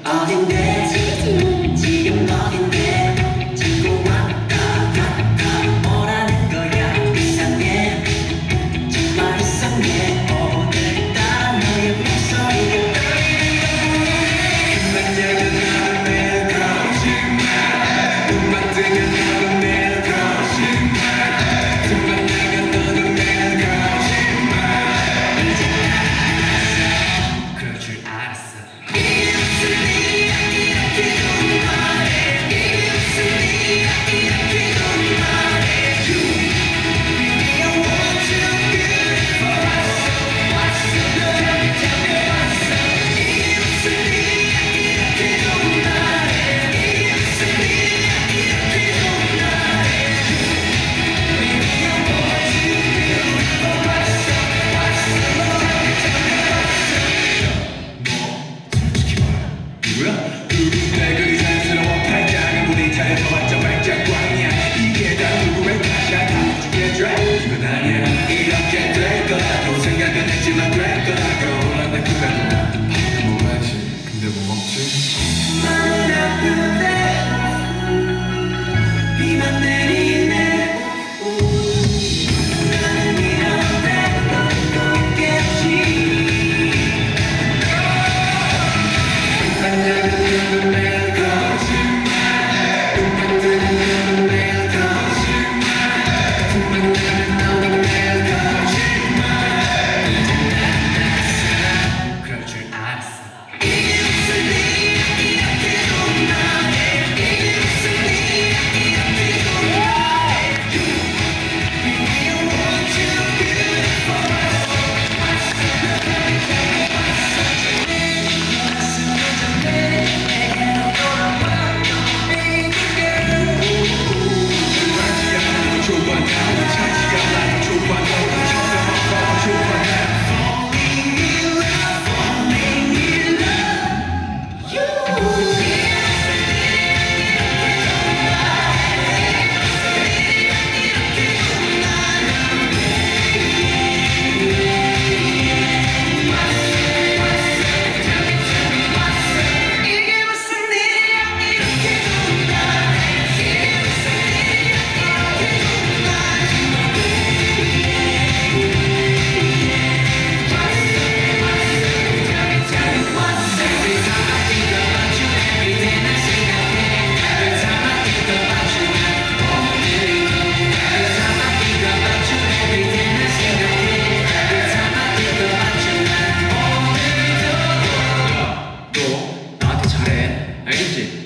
어딘데 지금 어딘데 자꾸 왔다 갔다 뭐라는 거야. 이상해 정말 이상해. 오늘따라 너의 목소리가 그만 야근하는 내 거짓말 음악 뜨면 너는 내 거짓말 그만 야근 너는 내 거짓말 이제 알았어. 그럴 줄 알았어. 내 그리 자연스러워 팔짱은 우리 잘해봤자 말짱광이야. 이게 다 누구의 탓이야. 다 죽여줘. 이건 아니야. 이렇게 될 거라고 생각은 했지만 될 거라고. 난 내 그대로 밥도 먹어야지. 근데 뭐 먹지? 마음은 아픈데 비만 내리네. 나는 이런데 또 있겠지. 나한테 잘해. 알겠지?